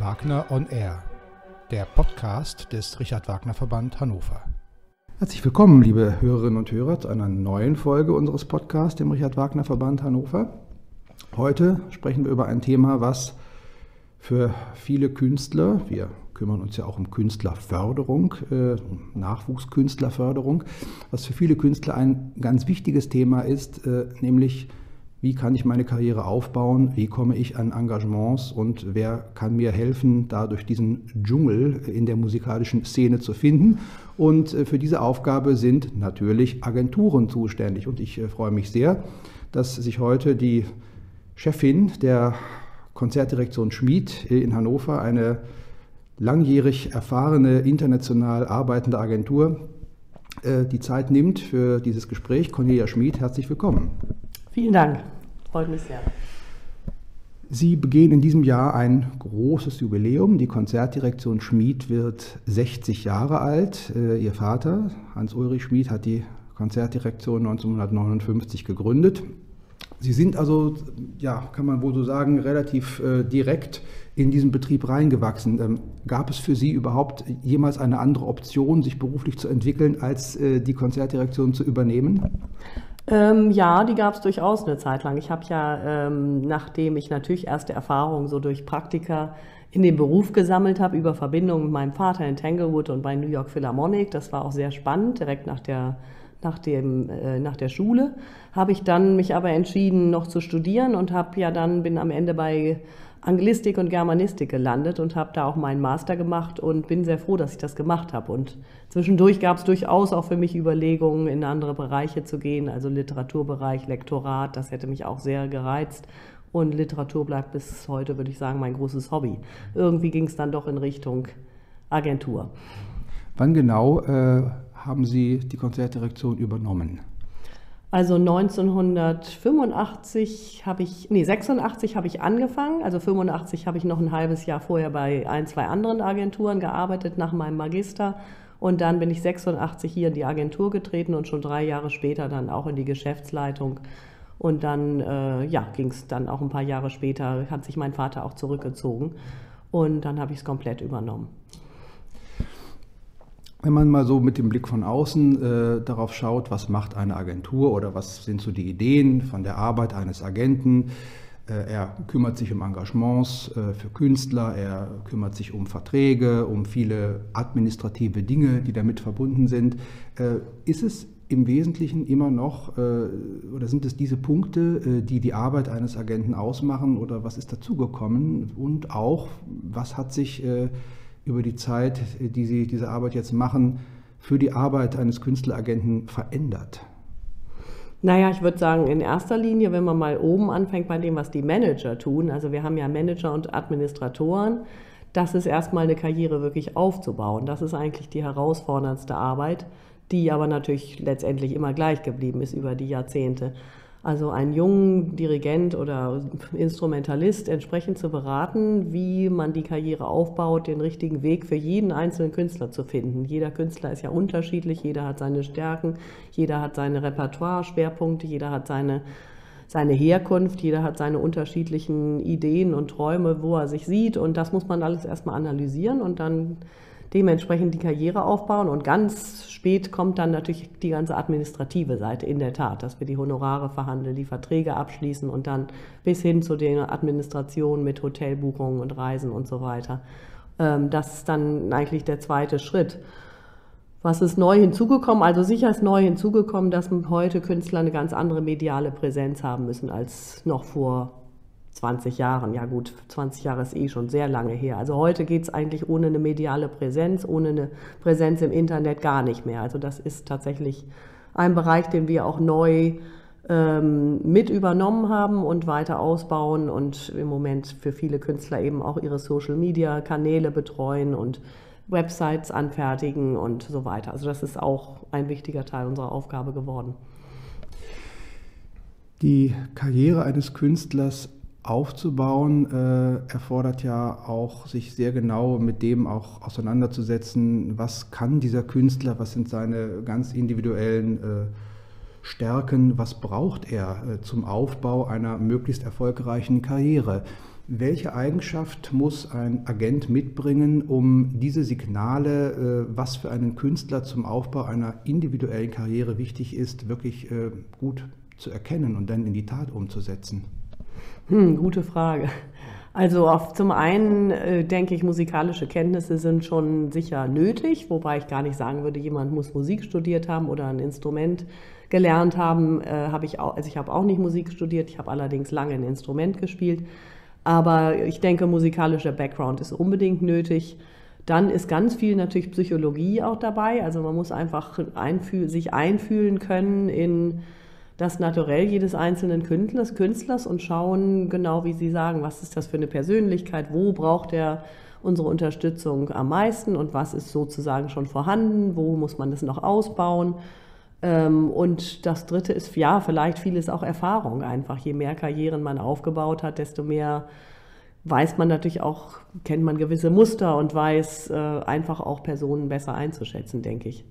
Wagner on Air, der Podcast des Richard Wagner Verband Hannover. Herzlich willkommen, liebe Hörerinnen und Hörer, zu einer neuen Folge unseres Podcasts, dem Richard Wagner Verband Hannover. Heute sprechen wir über ein Thema, was für viele Künstler, wir kümmern uns ja auch um Künstlerförderung, Nachwuchskünstlerförderung, was für viele Künstler ein ganz wichtiges Thema ist, nämlich wie kann ich meine Karriere aufbauen, wie komme ich an Engagements und wer kann mir helfen, da durch diesen Dschungel in der musikalischen Szene zu finden. Und für diese Aufgabe sind natürlich Agenturen zuständig. Und ich freue mich sehr, dass sich heute die Chefin der Konzertdirektion Schmied in Hannover, eine langjährig erfahrene, international arbeitende Agentur, die Zeit nimmt für dieses Gespräch. Cornelia Schmied, herzlich willkommen. Vielen Dank, freut mich sehr. Sie begehen in diesem Jahr ein großes Jubiläum. Die Konzertdirektion Schmied wird 60 Jahre alt. Ihr Vater, Hans-Ulrich Schmied, hat die Konzertdirektion 1959 gegründet. Sie sind also, ja, kann man wohl so sagen, relativ direkt in diesen Betrieb reingewachsen. Gab es für Sie überhaupt jemals eine andere Option, sich beruflich zu entwickeln, als die Konzertdirektion zu übernehmen? Ja, die gab es durchaus eine Zeit lang. Ich habe ja, nachdem ich natürlich erste Erfahrungen so durch Praktika in den Beruf gesammelt habe, über Verbindungen mit meinem Vater in Tanglewood und bei New York Philharmonic, das war auch sehr spannend, direkt nach der Schule, habe ich dann mich aber entschieden, noch zu studieren und bin am Ende bei Anglistik und Germanistik gelandet und habe da auch meinen Master gemacht und bin sehr froh, dass ich das gemacht habe. Und zwischendurch gab es durchaus auch für mich Überlegungen, in andere Bereiche zu gehen, also Literaturbereich, Lektorat, das hätte mich auch sehr gereizt. Und Literatur bleibt bis heute, würde ich sagen, mein großes Hobby. Irgendwie ging es dann doch in Richtung Agentur. Wann genau haben Sie die Konzertdirektion übernommen? Also 86 habe ich angefangen, also 85 habe ich noch ein halbes Jahr vorher bei ein, zwei anderen Agenturen gearbeitet nach meinem Magister und dann bin ich 86 hier in die Agentur getreten und schon 3 Jahre später dann auch in die Geschäftsleitung und dann ging es dann auch ein paar Jahre später, hat sich mein Vater auch zurückgezogen und dann habe ich es komplett übernommen. Wenn man mal so mit dem Blick von außen darauf schaut, was macht eine Agentur oder was sind so die Ideen von der Arbeit eines Agenten, er kümmert sich um Engagements für Künstler, er kümmert sich um Verträge, um viele administrative Dinge, die damit verbunden sind. Ist es im Wesentlichen immer noch oder sind es diese Punkte, die die Arbeit eines Agenten ausmachen oder was ist dazugekommen und auch, was hat sich über die Zeit, die Sie diese Arbeit jetzt machen, für die Arbeit eines Künstleragenten verändert? Naja, ich würde sagen, in erster Linie, wenn man mal oben anfängt bei dem, was die Manager tun, also wir haben ja Manager und Administratoren, das ist erstmal eine Karriere wirklich aufzubauen. Das ist eigentlich die herausforderndste Arbeit, die aber natürlich letztendlich immer gleich geblieben ist über die Jahrzehnte. Also einen jungen Dirigent oder Instrumentalist entsprechend zu beraten, wie man die Karriere aufbaut, den richtigen Weg für jeden einzelnen Künstler zu finden. Jeder Künstler ist ja unterschiedlich, jeder hat seine Stärken, jeder hat seine Repertoire-Schwerpunkte, jeder hat seine Herkunft, jeder hat seine unterschiedlichen Ideen und Träume, wo er sich sieht und das muss man alles erstmal analysieren und dann dementsprechend die Karriere aufbauen und ganz spät kommt dann natürlich die ganze administrative Seite in der Tat, dass wir die Honorare verhandeln, die Verträge abschließen und dann bis hin zu der Administration mit Hotelbuchungen und Reisen und so weiter. Das ist dann eigentlich der zweite Schritt. Was ist neu hinzugekommen? Also sicher ist neu hinzugekommen, dass heute Künstler eine ganz andere mediale Präsenz haben müssen als noch vor 20 Jahren, ja gut, 20 Jahre ist schon sehr lange her. Also heute geht es eigentlich ohne eine mediale Präsenz, ohne eine Präsenz im Internet gar nicht mehr. Also das ist tatsächlich ein Bereich, den wir auch neu mit übernommen haben und weiter ausbauen und im Moment für viele Künstler eben auch ihre Social-Media-Kanäle betreuen und Websites anfertigen und so weiter. Also das ist auch ein wichtiger Teil unserer Aufgabe geworden. Die Karriere eines Künstlers aufzubauen, erfordert ja auch, sich sehr genau mit dem auch auseinanderzusetzen, was kann dieser Künstler, was sind seine ganz individuellen Stärken, was braucht er zum Aufbau einer möglichst erfolgreichen Karriere. Welche Eigenschaft muss ein Agent mitbringen, um diese Signale, was für einen Künstler zum Aufbau einer individuellen Karriere wichtig ist, wirklich gut zu erkennen und dann in die Tat umzusetzen? Gute Frage. Also zum einen denke ich, musikalische Kenntnisse sind schon sicher nötig, wobei ich gar nicht sagen würde, jemand muss Musik studiert haben oder ein Instrument gelernt haben. Ich habe auch nicht Musik studiert, ich habe allerdings lange ein Instrument gespielt. Aber ich denke, musikalischer Background ist unbedingt nötig. Dann ist ganz viel natürlich Psychologie auch dabei. Also man muss einfach sich einfühlen können in das Naturell jedes einzelnen Künstlers und schauen, genau wie Sie sagen, was ist das für eine Persönlichkeit, wo braucht er unsere Unterstützung am meisten und was ist sozusagen schon vorhanden, wo muss man das noch ausbauen. Und das Dritte ist, ja, vielleicht vieles auch Erfahrung einfach. Je mehr Karrieren man aufgebaut hat, desto mehr weiß man natürlich auch, kennt man gewisse Muster und weiß einfach auch Personen besser einzuschätzen, denke ich.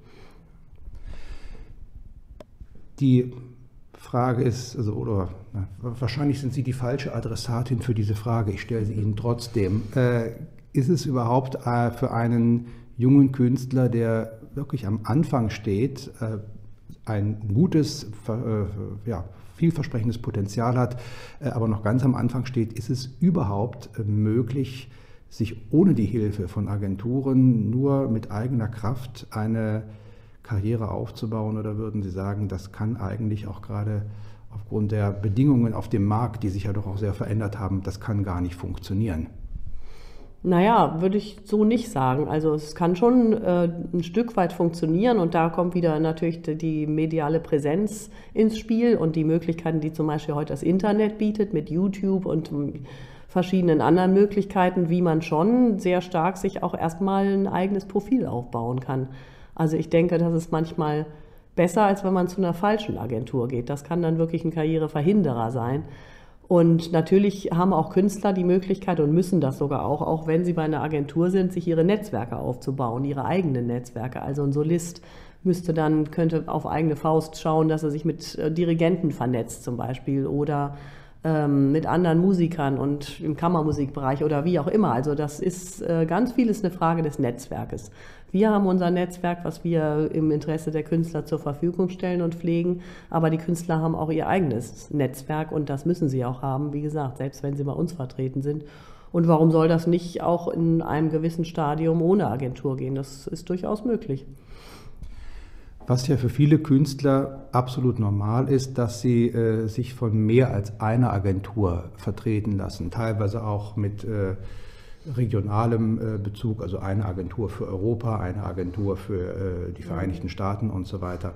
Die Frage ist, wahrscheinlich sind Sie die falsche Adressatin für diese Frage, ich stelle sie Ihnen trotzdem. Ist es überhaupt für einen jungen Künstler, der wirklich am Anfang steht, ein gutes, vielversprechendes Potenzial hat, aber noch ganz am Anfang steht, ist es überhaupt möglich, sich ohne die Hilfe von Agenturen nur mit eigener Kraft eine Karriere aufzubauen, oder würden Sie sagen, das kann eigentlich auch gerade aufgrund der Bedingungen auf dem Markt, die sich ja doch auch sehr verändert haben, das kann gar nicht funktionieren? Naja, würde ich so nicht sagen. Also es kann schon ein Stück weit funktionieren und da kommt wieder natürlich die mediale Präsenz ins Spiel und die Möglichkeiten, die zum Beispiel heute das Internet bietet mit YouTube und verschiedenen anderen Möglichkeiten, wie man schon sehr stark sich auch erstmal ein eigenes Profil aufbauen kann. Also ich denke, das ist manchmal besser, als wenn man zu einer falschen Agentur geht. Das kann dann wirklich ein Karriereverhinderer sein. Und natürlich haben auch Künstler die Möglichkeit und müssen das sogar auch wenn sie bei einer Agentur sind, sich ihre Netzwerke aufzubauen, ihre eigenen Netzwerke. Also ein Solist könnte auf eigene Faust schauen, dass er sich mit Dirigenten vernetzt zum Beispiel oder mit anderen Musikern und im Kammermusikbereich oder wie auch immer. Also das ist ganz vieles eine Frage des Netzwerkes. Wir haben unser Netzwerk, was wir im Interesse der Künstler zur Verfügung stellen und pflegen, aber die Künstler haben auch ihr eigenes Netzwerk und das müssen sie auch haben, wie gesagt, selbst wenn sie bei uns vertreten sind. Und warum soll das nicht auch in einem gewissen Stadium ohne Agentur gehen? Das ist durchaus möglich. Was ja für viele Künstler absolut normal ist, dass sie sich von mehr als einer Agentur vertreten lassen, teilweise auch mit regionalem Bezug, also eine Agentur für Europa, eine Agentur für die Vereinigten Staaten und so weiter.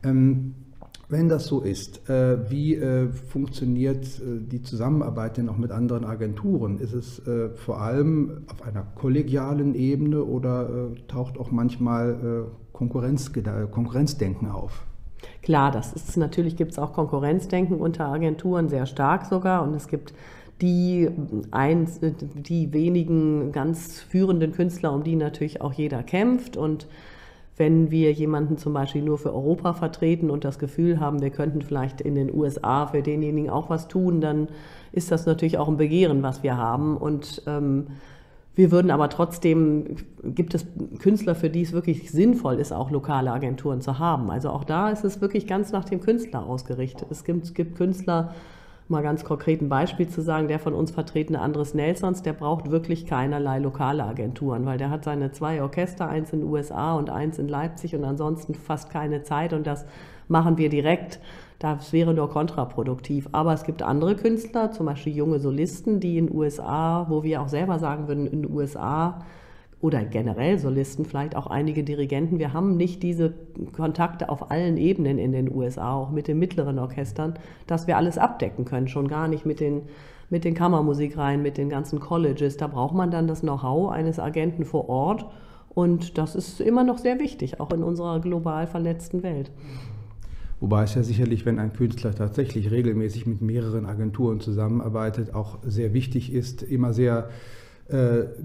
Wenn das so ist, wie funktioniert die Zusammenarbeit denn auch mit anderen Agenturen? Ist es vor allem auf einer kollegialen Ebene oder taucht auch manchmal Konkurrenzdenken auf? Klar, natürlich gibt es auch Konkurrenzdenken unter Agenturen, sehr stark sogar, und es gibt die wenigen ganz führenden Künstler, um die natürlich auch jeder kämpft. Und wenn wir jemanden zum Beispiel nur für Europa vertreten und das Gefühl haben, wir könnten vielleicht in den USA für denjenigen auch was tun, dann ist das natürlich auch ein Begehren, was wir haben. Und wir würden aber trotzdem, gibt es Künstler, für die es wirklich sinnvoll ist, auch lokale Agenturen zu haben. Also auch da ist es wirklich ganz nach dem Künstler ausgerichtet. Es gibt Künstler, mal ganz konkret ein Beispiel zu sagen, der von uns vertretene Andres Nelsons, der braucht wirklich keinerlei lokale Agenturen, weil der hat seine 2 Orchester, eins in den USA und eins in Leipzig und ansonsten fast keine Zeit und das machen wir direkt. Das wäre nur kontraproduktiv. Aber es gibt andere Künstler, zum Beispiel junge Solisten, die in den USA, wo wir auch selber sagen würden, in den USA oder generell Solisten, vielleicht auch einige Dirigenten. Wir haben nicht diese Kontakte auf allen Ebenen in den USA, auch mit den mittleren Orchestern, dass wir alles abdecken können, schon gar nicht mit den Kammermusikreihen, mit den ganzen Colleges. Da braucht man dann das Know-how eines Agenten vor Ort und das ist immer noch sehr wichtig, auch in unserer global vernetzten Welt. Wobei es ja sicherlich, wenn ein Künstler tatsächlich regelmäßig mit mehreren Agenturen zusammenarbeitet, auch sehr wichtig ist, immer sehr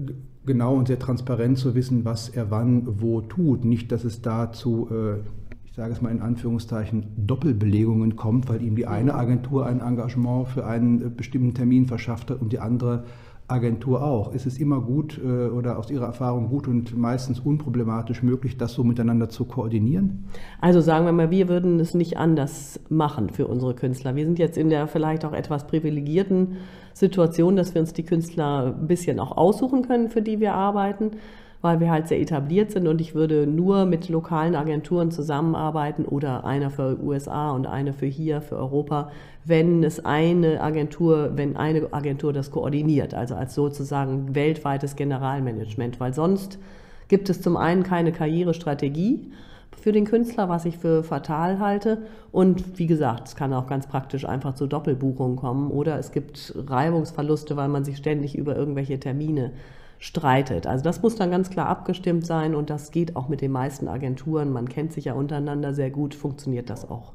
genau und sehr transparent zu wissen, was er wann wo tut. Nicht, dass es da zu, ich sage es mal in Anführungszeichen, Doppelbelegungen kommt, weil ihm die eine Agentur ein Engagement für einen bestimmten Termin verschafft hat und die andere Agentur auch. Ist es immer gut oder aus Ihrer Erfahrung gut und meistens unproblematisch möglich, das so miteinander zu koordinieren? Also sagen wir mal, wir würden es nicht anders machen für unsere Künstler. Wir sind jetzt in der vielleicht auch etwas privilegierten Situation, dass wir uns die Künstler ein bisschen auch aussuchen können, für die wir arbeiten, weil wir halt sehr etabliert sind und ich würde nur mit lokalen Agenturen zusammenarbeiten oder einer für USA und eine für hier, für Europa, wenn eine Agentur das koordiniert, also als sozusagen weltweites Generalmanagement, weil sonst gibt es zum einen keine Karrierestrategie für den Künstler, was ich für fatal halte und wie gesagt, es kann auch ganz praktisch einfach zu Doppelbuchungen kommen oder es gibt Reibungsverluste, weil man sich ständig über irgendwelche Termine streitet. Also das muss dann ganz klar abgestimmt sein und das geht auch mit den meisten Agenturen. Man kennt sich ja untereinander sehr gut, funktioniert das auch.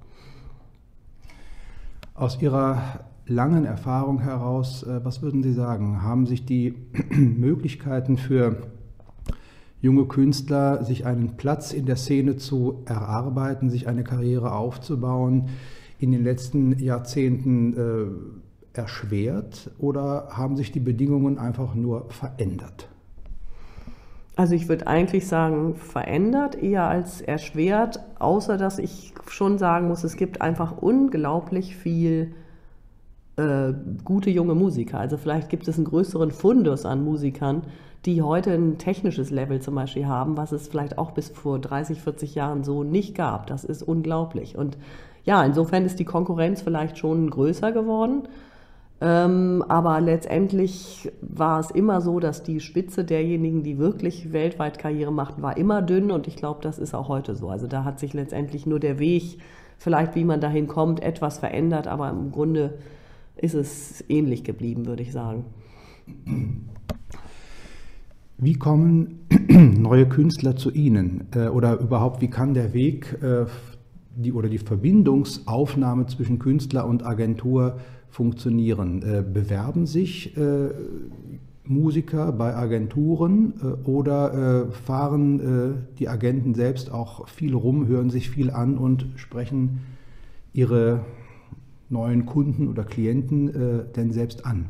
Aus Ihrer langen Erfahrung heraus, was würden Sie sagen? Haben sich die Möglichkeiten für junge Künstler, sich einen Platz in der Szene zu erarbeiten, sich eine Karriere aufzubauen, in den letzten Jahrzehnten erschwert oder haben sich die Bedingungen einfach nur verändert? Also ich würde eigentlich sagen, verändert eher als erschwert, außer dass ich schon sagen muss, es gibt einfach unglaublich viel gute junge Musiker. Also vielleicht gibt es einen größeren Fundus an Musikern, die heute ein technisches Level zum Beispiel haben, was es vielleicht auch bis vor 30, 40 Jahren so nicht gab. Das ist unglaublich. Und ja, insofern ist die Konkurrenz vielleicht schon größer geworden. Aber letztendlich war es immer so, dass die Spitze derjenigen, die wirklich weltweit Karriere machten, war immer dünn und ich glaube, das ist auch heute so. Also da hat sich letztendlich nur der Weg, vielleicht wie man dahin kommt, etwas verändert, aber im Grunde ist es ähnlich geblieben, würde ich sagen. Wie kommen neue Künstler zu Ihnen? Oder überhaupt, wie kann der Weg die Verbindungsaufnahme zwischen Künstler und Agentur funktionieren? Bewerben sich Musiker bei Agenturen oder fahren die Agenten selbst auch viel rum, hören sich viel an und sprechen ihre neuen Kunden oder Klienten denn selbst an?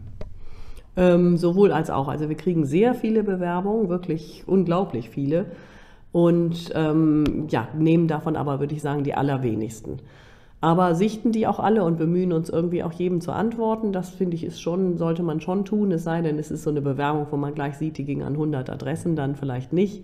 Sowohl als auch. Also wir kriegen sehr viele Bewerbungen, wirklich unglaublich viele und nehmen davon aber, würde ich sagen, die allerwenigsten. Aber sichten die auch alle und bemühen uns irgendwie auch jedem zu antworten. Das finde ich sollte man schon tun, es sei denn, es ist so eine Bewerbung, wo man gleich sieht, die ging an 100 Adressen, dann vielleicht nicht.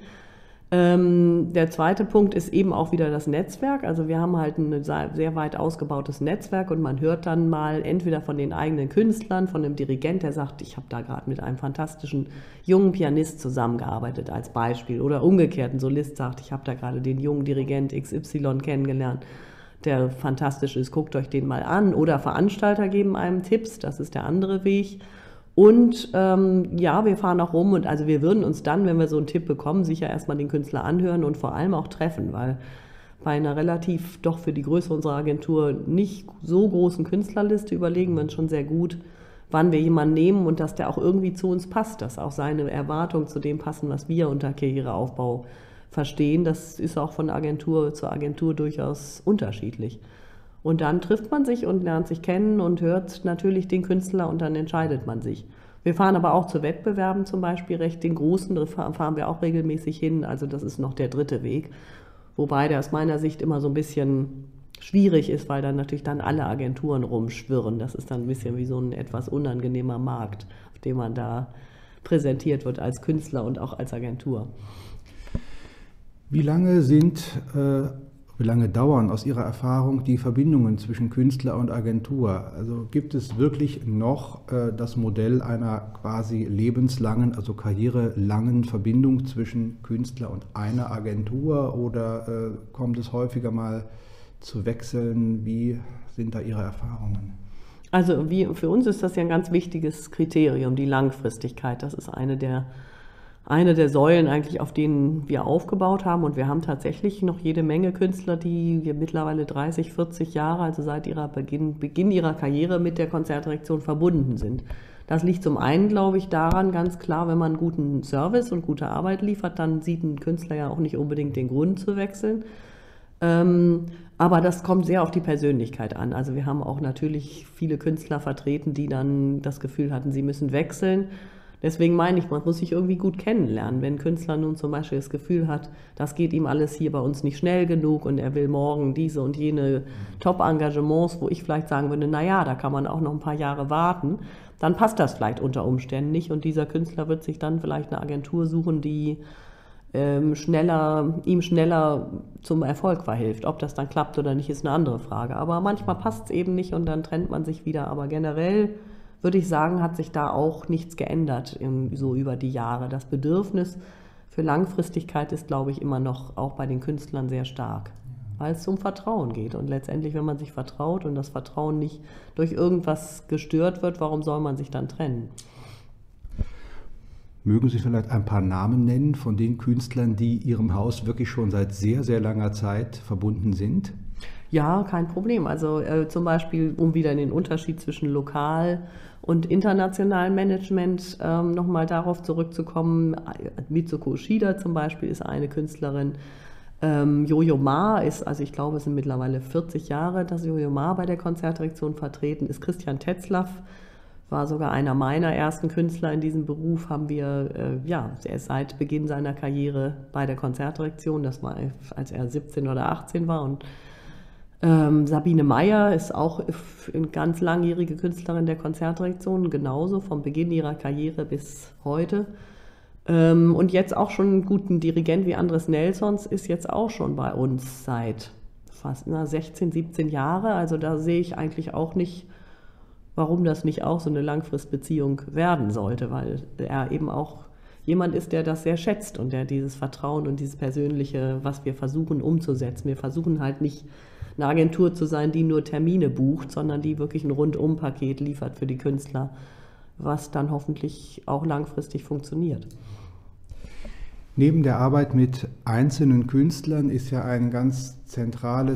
Der zweite Punkt ist eben auch wieder das Netzwerk. Also wir haben halt ein sehr weit ausgebautes Netzwerk und man hört dann mal entweder von den eigenen Künstlern, von einem Dirigent, der sagt, ich habe da gerade mit einem fantastischen jungen Pianist zusammengearbeitet als Beispiel. Oder umgekehrt, ein Solist sagt, ich habe da gerade den jungen Dirigent XY kennengelernt, der fantastisch ist, guckt euch den mal an. Oder Veranstalter geben einem Tipps, das ist der andere Weg. Und wir fahren auch rum und also wir würden uns dann, wenn wir so einen Tipp bekommen, sicher erstmal den Künstler anhören und vor allem auch treffen, weil bei einer relativ doch für die Größe unserer Agentur nicht so großen Künstlerliste überlegen wir uns schon sehr gut, wann wir jemanden nehmen und dass der auch irgendwie zu uns passt, dass auch seine Erwartungen zu dem passen, was wir unter Karriereaufbau verstehen. Das ist auch von Agentur zu Agentur durchaus unterschiedlich. Und dann trifft man sich und lernt sich kennen und hört natürlich den Künstler und dann entscheidet man sich. Wir fahren aber auch zu Wettbewerben zum Beispiel, den großen, da fahren wir auch regelmäßig hin, also das ist noch der dritte Weg. Wobei der aus meiner Sicht immer so ein bisschen schwierig ist, weil dann natürlich dann alle Agenturen rumschwirren. Das ist dann ein bisschen wie so ein etwas unangenehmer Markt, auf dem man da präsentiert wird als Künstler und auch als Agentur. Wie lange dauern aus Ihrer Erfahrung die Verbindungen zwischen Künstler und Agentur? Also gibt es wirklich noch das Modell einer quasi lebenslangen, also karrierelangen Verbindung zwischen Künstler und einer Agentur oder kommt es häufiger mal zu Wechseln? Wie sind da Ihre Erfahrungen? Also für uns ist das ja ein ganz wichtiges Kriterium, die Langfristigkeit. Das ist eine der Säulen eigentlich, auf denen wir aufgebaut haben. Und wir haben tatsächlich noch jede Menge Künstler, die wir mittlerweile 30, 40 Jahre, also seit Beginn ihrer Karriere mit der Konzertdirektion verbunden sind. Das liegt zum einen, glaube ich, daran ganz klar, wenn man einen guten Service und gute Arbeit liefert, dann sieht ein Künstler ja auch nicht unbedingt den Grund zu wechseln. Aber das kommt sehr auf die Persönlichkeit an. Also wir haben auch natürlich viele Künstler vertreten, die dann das Gefühl hatten, sie müssen wechseln. Deswegen meine ich, man muss sich irgendwie gut kennenlernen. Wenn ein Künstler nun zum Beispiel das Gefühl hat, das geht ihm alles hier bei uns nicht schnell genug und er will morgen diese und jene Top-Engagements, wo ich vielleicht sagen würde, naja, da kann man auch noch ein paar Jahre warten, dann passt das vielleicht unter Umständen nicht und dieser Künstler wird sich dann vielleicht eine Agentur suchen, die ihm schneller zum Erfolg verhilft. Ob das dann klappt oder nicht, ist eine andere Frage. Aber manchmal passt es eben nicht und dann trennt man sich wieder. Aber generell würde ich sagen, hat sich da auch nichts geändert so über die Jahre. Das Bedürfnis für Langfristigkeit ist, glaube ich, immer noch auch bei den Künstlern sehr stark, weil es um Vertrauen geht. Und letztendlich, wenn man sich vertraut und das Vertrauen nicht durch irgendwas gestört wird, warum soll man sich dann trennen? Mögen Sie vielleicht ein paar Namen nennen von den Künstlern, die Ihrem Haus wirklich schon seit sehr, sehr langer Zeit verbunden sind? Ja, kein Problem. Also zum Beispiel, um wieder in den Unterschied zwischen lokal und internationalem Management nochmal darauf zurückzukommen. Mitsuko Ushida zum Beispiel ist eine Künstlerin. Yo-Yo Ma ist, also ich glaube, es sind mittlerweile 40 Jahre, dass Yo-Yo Ma bei der Konzertdirektion vertreten ist. Christian Tetzlaff war sogar einer meiner ersten Künstler in diesem Beruf, haben wir, er ist seit Beginn seiner Karriere bei der Konzertdirektion, das war, als er 17 oder 18 war und Sabine Meyer ist auch eine ganz langjährige Künstlerin der Konzertdirektion, genauso vom Beginn ihrer Karriere bis heute. Und jetzt auch schon einen guten Dirigent wie Andres Nelsons ist jetzt auch schon bei uns seit fast 16, 17 Jahre. Also da sehe ich eigentlich auch nicht, warum das nicht auch so eine Langfristbeziehung werden sollte, weil er eben auch jemand ist, der das sehr schätzt und der dieses Vertrauen und dieses Persönliche, was wir versuchen umzusetzen. Wir versuchen halt nicht eine Agentur zu sein, die nur Termine bucht, sondern die wirklich ein Rundum-Paket liefert für die Künstler, was dann hoffentlich auch langfristig funktioniert. Neben der Arbeit mit einzelnen Künstlern ist ja ein ganz zentraler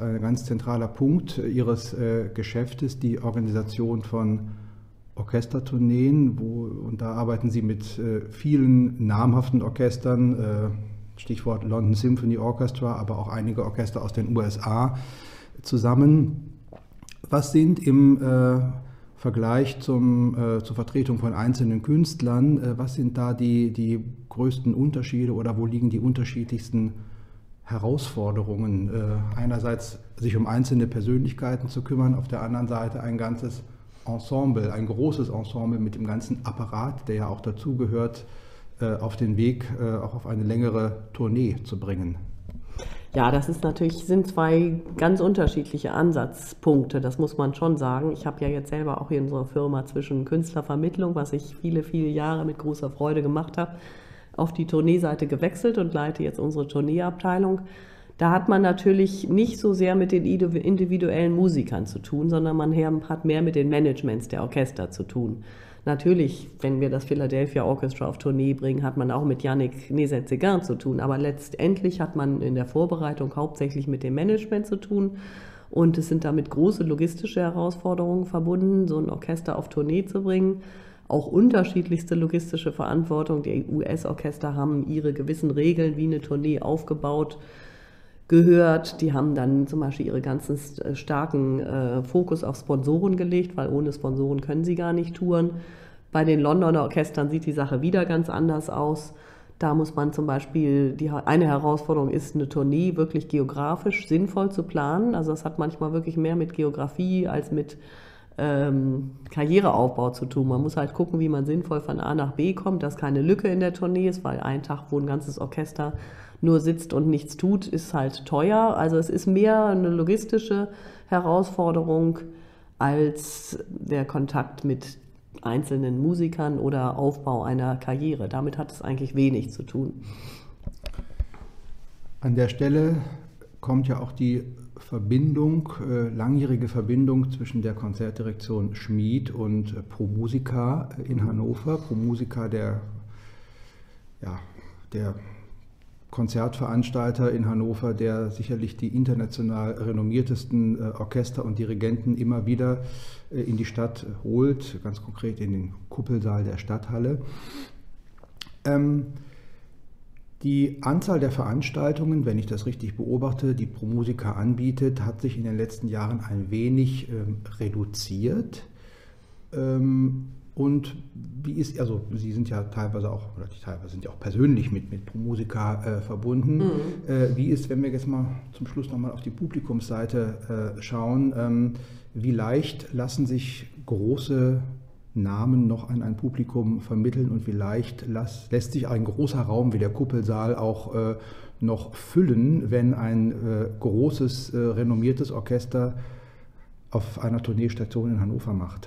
Punkt Ihres Geschäftes die Organisation von Orchestertourneen, und da arbeiten Sie mit vielen namhaften Orchestern, Stichwort London Symphony Orchestra, aber auch einige Orchester aus den USA zusammen. Was sind im Vergleich zur Vertretung von einzelnen Künstlern, was sind da die größten Unterschiede oder wo liegen die unterschiedlichsten Herausforderungen? Einerseits sich um einzelne Persönlichkeiten zu kümmern, auf der anderen Seite ein ganzes Ensemble, ein großes Ensemble mit dem ganzen Apparat, der ja auch dazugehört, auf den Weg, auch auf eine längere Tournee zu bringen. Ja, sind zwei ganz unterschiedliche Ansatzpunkte, das muss man schon sagen. Ich habe ja jetzt selber auch hier in unserer Firma zwischen Künstlervermittlung, was ich viele, viele Jahre mit großer Freude gemacht habe, auf die Tourneeseite gewechselt und leite jetzt unsere Tourneeabteilung. Da hat man natürlich nicht so sehr mit den individuellen Musikern zu tun, sondern man hat mehr mit den Managements der Orchester zu tun. Natürlich, wenn wir das Philadelphia Orchestra auf Tournee bringen, hat man auch mit Yannick Nézet-Séguin zu tun. Aber letztendlich hat man in der Vorbereitung hauptsächlich mit dem Management zu tun. Und es sind damit große logistische Herausforderungen verbunden, so ein Orchester auf Tournee zu bringen. Auch unterschiedlichste logistische Verantwortung. Die US-Orchester haben ihre gewissen Regeln, wie eine Tournee aufgebaut gehört. Die haben dann zum Beispiel ihre ganzen starken Fokus auf Sponsoren gelegt, weil ohne Sponsoren können sie gar nicht touren. Bei den Londoner Orchestern sieht die Sache wieder ganz anders aus. Da muss man zum Beispiel, eine Herausforderung ist, eine Tournee wirklich geografisch sinnvoll zu planen. Also das hat manchmal wirklich mehr mit Geografie als mit Karriereaufbau zu tun. Man muss halt gucken, wie man sinnvoll von A nach B kommt, dass keine Lücke in der Tournee ist, weil ein Tag, wo ein ganzes Orchester nur sitzt und nichts tut, ist halt teuer. Also es ist mehr eine logistische Herausforderung als der Kontakt mit einzelnen Musikern oder Aufbau einer Karriere. Damit hat es eigentlich wenig zu tun. An der Stelle kommt ja auch die langjährige Verbindung zwischen der Konzertdirektion Schmid und ProMusica in Hannover. ProMusica, der Konzertveranstalter in Hannover, der sicherlich die international renommiertesten Orchester und Dirigenten immer wieder in die Stadt holt, ganz konkret in den Kuppelsaal der Stadthalle. Die Anzahl der Veranstaltungen, wenn ich das richtig beobachte, die ProMusica anbietet, hat sich in den letzten Jahren ein wenig reduziert. Und wie ist, also Sie sind ja teilweise auch, oder nicht teilweise, sind ja auch persönlich mit ProMusica verbunden. Wie ist, wenn wir jetzt mal zum Schluss nochmal auf die Publikumsseite schauen, wie leicht lassen sich große Namen noch an ein Publikum vermitteln und wie leicht lässt sich ein großer Raum wie der Kuppelsaal auch noch füllen, wenn ein großes, renommiertes Orchester auf einer Tourneestation in Hannover macht?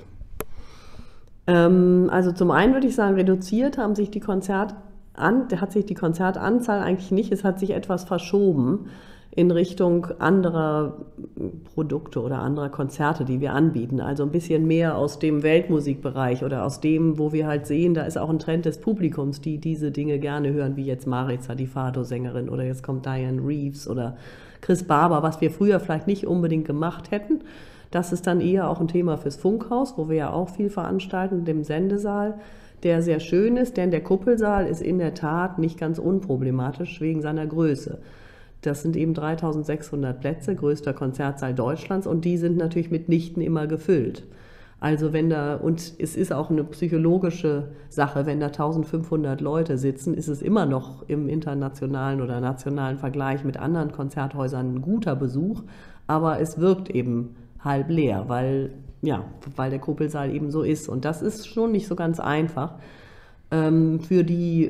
Also zum einen würde ich sagen, reduziert hat sich die Konzertanzahl eigentlich nicht, es hat sich etwas verschoben in Richtung anderer Produkte oder anderer Konzerte, die wir anbieten. Also ein bisschen mehr aus dem Weltmusikbereich oder aus dem, wo wir halt sehen, da ist auch ein Trend des Publikums, die diese Dinge gerne hören, wie jetzt Maritza, die Fado-Sängerin, oder jetzt kommt Diane Reeves oder Chris Barber, was wir früher vielleicht nicht unbedingt gemacht hätten. Das ist dann eher auch ein Thema fürs Funkhaus, wo wir ja auch viel veranstalten, dem Sendesaal, der sehr schön ist, denn der Kuppelsaal ist in der Tat nicht ganz unproblematisch wegen seiner Größe. Das sind eben 3600 Plätze, größter Konzertsaal Deutschlands, und die sind natürlich mitnichten immer gefüllt. Also und es ist auch eine psychologische Sache, wenn da 1500 Leute sitzen, ist es immer noch im internationalen oder nationalen Vergleich mit anderen Konzerthäusern ein guter Besuch, aber es wirkt eben halb leer, weil der Kuppelsaal eben so ist. Und das ist schon nicht so ganz einfach. Für die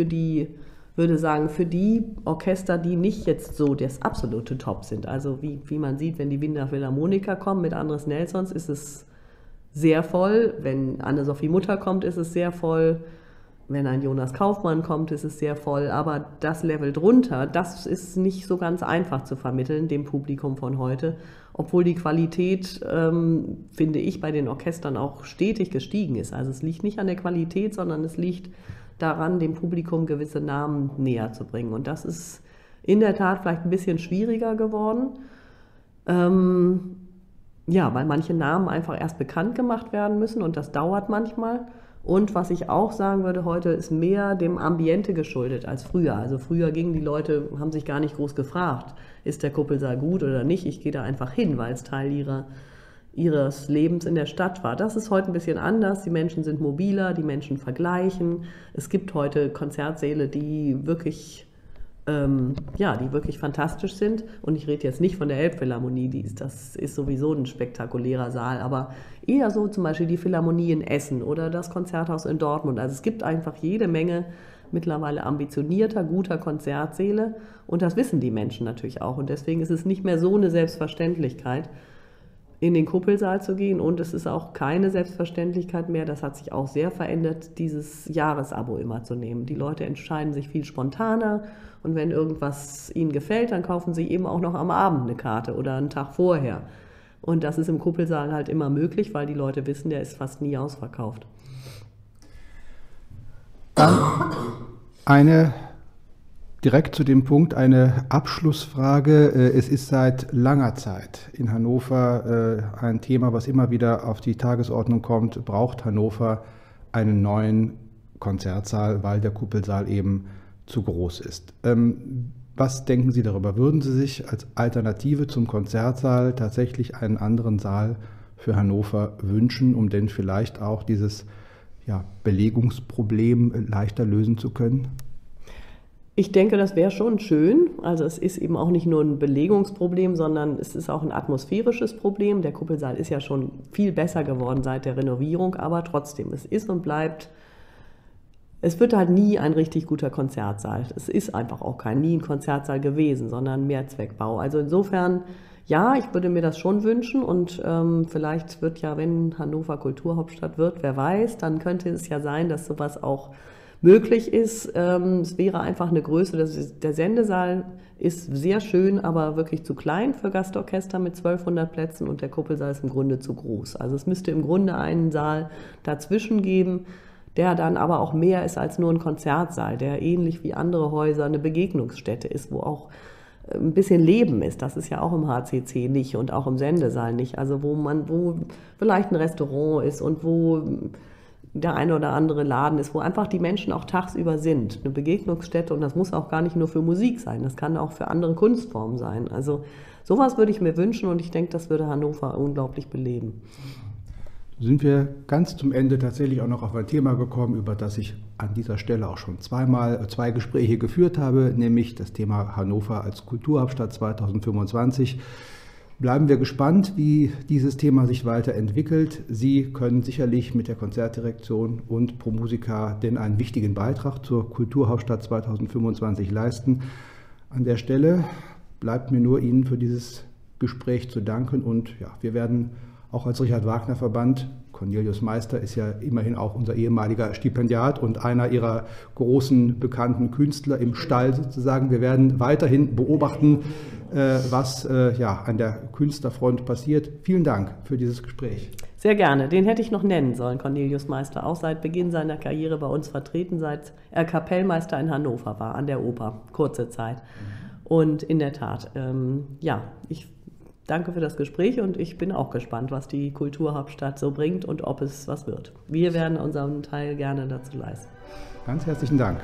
Orchester, die nicht jetzt so das absolute Top sind, also wie man sieht, wenn die Wiener Philharmoniker kommen mit Andres Nelsons, ist es sehr voll. Wenn Anne-Sophie Mutter kommt, ist es sehr voll. Wenn ein Jonas Kaufmann kommt, ist es sehr voll. Aber das Level drunter, das ist nicht so ganz einfach zu vermitteln, dem Publikum von heute. Obwohl die Qualität, finde ich, bei den Orchestern auch stetig gestiegen ist. Also es liegt nicht an der Qualität, sondern es liegt daran, dem Publikum gewisse Namen näher zu bringen. Und das ist in der Tat vielleicht ein bisschen schwieriger geworden. Weil manche Namen einfach erst bekannt gemacht werden müssen und das dauert manchmal. Und was ich auch sagen würde, heute ist mehr dem Ambiente geschuldet als früher. Also früher gingen die Leute, haben sich gar nicht groß gefragt, ist der Kuppelsaal gut oder nicht. Ich gehe da einfach hin, weil es Teil ihres Lebens in der Stadt war. Das ist heute ein bisschen anders. Die Menschen sind mobiler, die Menschen vergleichen. Es gibt heute Konzertsäle, die wirklich fantastisch sind. Und ich rede jetzt nicht von der Elbphilharmonie, das ist sowieso ein spektakulärer Saal, aber eher so zum Beispiel die Philharmonie in Essen oder das Konzerthaus in Dortmund. Also es gibt einfach jede Menge mittlerweile ambitionierter, guter Konzertsäle und das wissen die Menschen natürlich auch. Und deswegen ist es nicht mehr so eine Selbstverständlichkeit, in den Kuppelsaal zu gehen, und es ist auch keine Selbstverständlichkeit mehr, das hat sich auch sehr verändert, dieses Jahresabo immer zu nehmen. Die Leute entscheiden sich viel spontaner, und wenn irgendwas ihnen gefällt, dann kaufen sie eben auch noch am Abend eine Karte oder einen Tag vorher. Und das ist im Kuppelsaal halt immer möglich, weil die Leute wissen, der ist fast nie ausverkauft. Direkt zu dem Punkt eine Abschlussfrage. Es ist seit langer Zeit in Hannover ein Thema, was immer wieder auf die Tagesordnung kommt. Braucht Hannover einen neuen Konzertsaal, weil der Kuppelsaal eben zu groß ist? Was denken Sie darüber? Würden Sie sich als Alternative zum Konzertsaal tatsächlich einen anderen Saal für Hannover wünschen, um denn vielleicht auch dieses Belegungsproblem leichter lösen zu können? Ich denke, das wäre schon schön. Also es ist eben auch nicht nur ein Belegungsproblem, sondern es ist auch ein atmosphärisches Problem. Der Kuppelsaal ist ja schon viel besser geworden seit der Renovierung, aber trotzdem, es ist und bleibt, es wird halt nie ein richtig guter Konzertsaal. Es ist einfach auch nie ein Konzertsaal gewesen, sondern ein Mehrzweckbau. Also insofern, ja, ich würde mir das schon wünschen, und vielleicht wird ja, wenn Hannover Kulturhauptstadt wird, wer weiß, dann könnte es ja sein, dass sowas auch möglich ist. Es wäre einfach eine Größe, der Sendesaal ist sehr schön, aber wirklich zu klein für Gastorchester mit 1200 Plätzen, und der Kuppelsaal ist im Grunde zu groß. Also es müsste im Grunde einen Saal dazwischen geben, der dann aber auch mehr ist als nur ein Konzertsaal, der ähnlich wie andere Häuser eine Begegnungsstätte ist, wo auch ein bisschen Leben ist. Das ist ja auch im HCC nicht und auch im Sendesaal nicht. Also wo vielleicht ein Restaurant ist und wo der eine oder andere Laden ist, wo einfach die Menschen auch tagsüber sind. Eine Begegnungsstätte, und das muss auch gar nicht nur für Musik sein, das kann auch für andere Kunstformen sein. Also sowas würde ich mir wünschen und ich denke, das würde Hannover unglaublich beleben. Sind wir ganz zum Ende tatsächlich auch noch auf ein Thema gekommen, über das ich an dieser Stelle auch schon zwei Gespräche geführt habe, nämlich das Thema Hannover als Kulturhauptstadt 2025. Bleiben wir gespannt, wie dieses Thema sich weiterentwickelt. Sie können sicherlich mit der Konzertdirektion und ProMusica denn einen wichtigen Beitrag zur Kulturhauptstadt 2025 leisten. An der Stelle bleibt mir nur Ihnen für dieses Gespräch zu danken und ja, wir werden auch als Richard-Wagner-Verband, Cornelius Meister ist ja immerhin auch unser ehemaliger Stipendiat und einer Ihrer großen bekannten Künstler im Stall sozusagen. Wir werden weiterhin beobachten, was an der Künstlerfront passiert. Vielen Dank für dieses Gespräch. Sehr gerne. Den hätte ich noch nennen sollen, Cornelius Meister. Auch seit Beginn seiner Karriere bei uns vertreten, seit er Kapellmeister in Hannover war, an der Oper, kurze Zeit. Und in der Tat, ich danke für das Gespräch und ich bin auch gespannt, was die Kulturhauptstadt so bringt und ob es was wird. Wir werden unseren Teil gerne dazu leisten. Ganz herzlichen Dank.